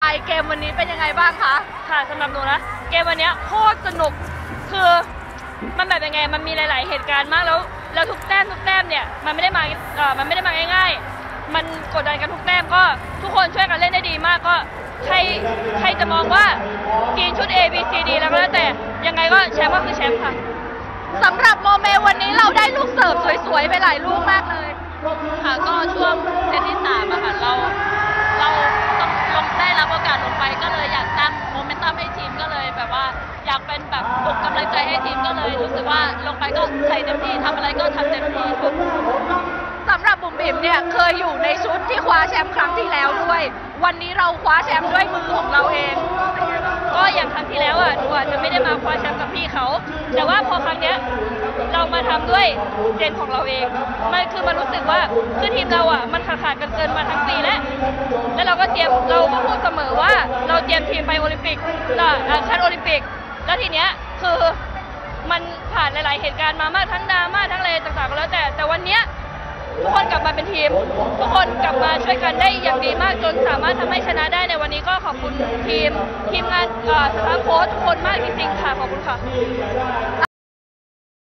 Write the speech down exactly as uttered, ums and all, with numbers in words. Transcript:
เกมวันนี้เป็นยังไงบ้างคะค่ะสำหรับหนูนะเกมวันนี้โคตรสนุกคือมันแบบยังไงมันมีหลาย ๆเหตุการณ์มากแล้วแล้วทุกแต้มทุกแต้มเนี่ยมันไม่ได้มาเอ่อมันไม่ได้มาง่ายๆมันกดดันกันทุกแต้มก็ทุกคนช่วยกันเล่นได้ดีมากก็ใครใครจะมองว่าทีมชุด A B C D แล้วก็แล้วแต่ยังไงก็แชมป์ก็คือแชมป์ค่ะสำหรับโมเมวันนี้เราได้ลูกเสิร์ฟสวยๆไปหลายลูกมากเลยค่ะก็ช่วงเซตที่สามอะค่ะเราเราต้องลงได้รับโอกาสลงไปก็เลยอยากสร้างโมเมนตัมให้ทีมก็เลยแบบว่าอยากเป็นแบบปลุกกำลังใจให้ทีมก็เลยรู้สึกว่าลงไปก็ใส่เต็มที่ทำอะไรก็ทำเต็มที่ค่ะสำหรับบุ๋มบิ๋มเนี่ยเคยอยู่ในชุดที่คว้าแชมป์ครั้งที่แล้วด้วยวันนี้เราคว้าแชมป์ด้วยมือของเราเองก็อย่างครั้งที่แล้วอ่ะหนูอาจจะไม่ได้มาคว้าแชมป์กับพี่เขาแต่ว่าพอครั้งเนี้ยเรามาทำด้วยเจนของเราเองมันคือมันรู้สึกว่าคือทีมเราอ่ะมันขาดขาดกันเกินมาทั้งปีแล้วแล้วเราก็เตรียมเราก็พูดเสมอว่าเราเตรียมทีมไปโอลิมปิกคัดโอลิมปิกแล้วทีเนี้ยคือมันผ่านหลายๆเหตุการณ์มามากทั้งดราม่าทั้งอะไรต่างๆก็แล้วแต่แต่วันเนี้ยทุกคนกลับมาเป็นทีมทุกคนกลับมาช่วยกันได้อย่างดีมากจนสามารถทำให้ชนะได้ในวันนี้ก็ขอบคุณทีมทีมงานสตาฟโค้ชทุกคนมากจริงๆค่ะขอบคุณค่ะ